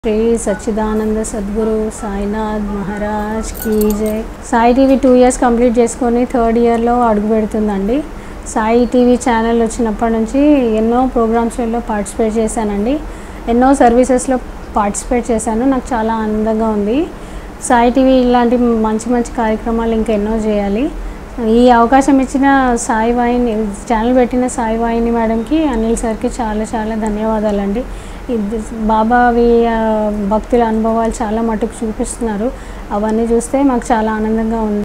श्री सच्चिदानंद सद्गुरु साईनाथ महाराज की जय। Sai TV 2 years complete చేసుకొని థర్డ్ ఇయర్లో అడుగు పెడుతుందండి. సాయి టీవీ ఛానల్ వచ్చినప్పటి నుంచి ఎన్నో ప్రోగ్రామ్స్లో పార్టిసిపేట్ చేశానండి. ఎన్నో సర్వీసెస్లో పార్టిసిపేట్ చేశాను. నాకు చాలా ఆనందంగా ఉంది. సాయి టీవీ ఇలాంటి మంచి మంచి కార్యక్రమాలు ఇంకా ఎన్నో చేయాలి. ఈ అవకాశం ఇచ్చిన సాయి వాహిని ఛానల్ పెట్టిన సాయి వాహిని మేడంకి, అనిల్ సార్కి చాలా చాలా ధన్యవాదాలండి. బాబావి భక్తుల అనుభవాలు చాలా మటుకు చూపిస్తున్నారు. అవన్నీ చూస్తే మాకు చాలా ఆనందంగా ఉంది.